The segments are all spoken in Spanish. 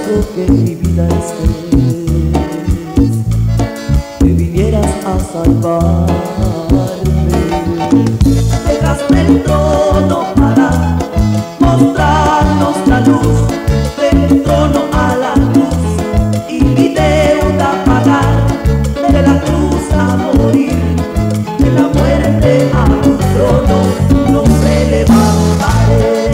agradezco que en mi vida estés, que vinieras a salvarme. Dejaste el trono para mostrarnos la luz, del trono a la cruz, y mi deuda pagar, de la cruz a morir, de la muerte a tu trono, no me levantaré.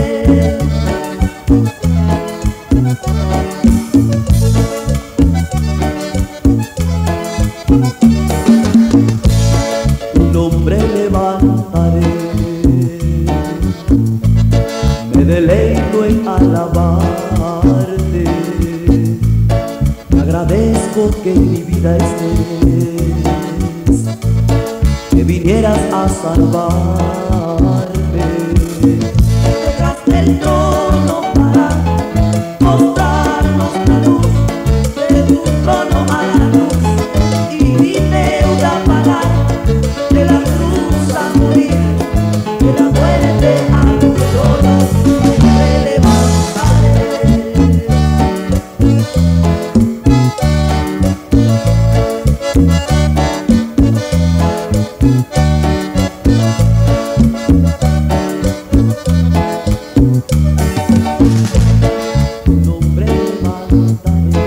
Tu nombre levantaré, me deleito en alabarte. Te agradezco que en mi vida estés, que vinieras a salvarme. Dejaste el trono para mostrarnos la luz, de tu trono a la luz, y mi deuda pagar, de la cruz a morir, de la muerte a tu trono, me levantaré. Tu nombre levantaré,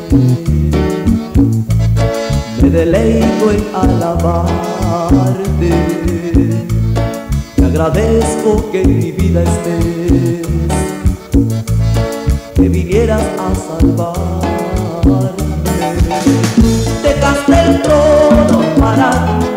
me deleito en alabarte. Te agradezco que en mi vida estés, que vinieras a salvarme. Dejaste el trono para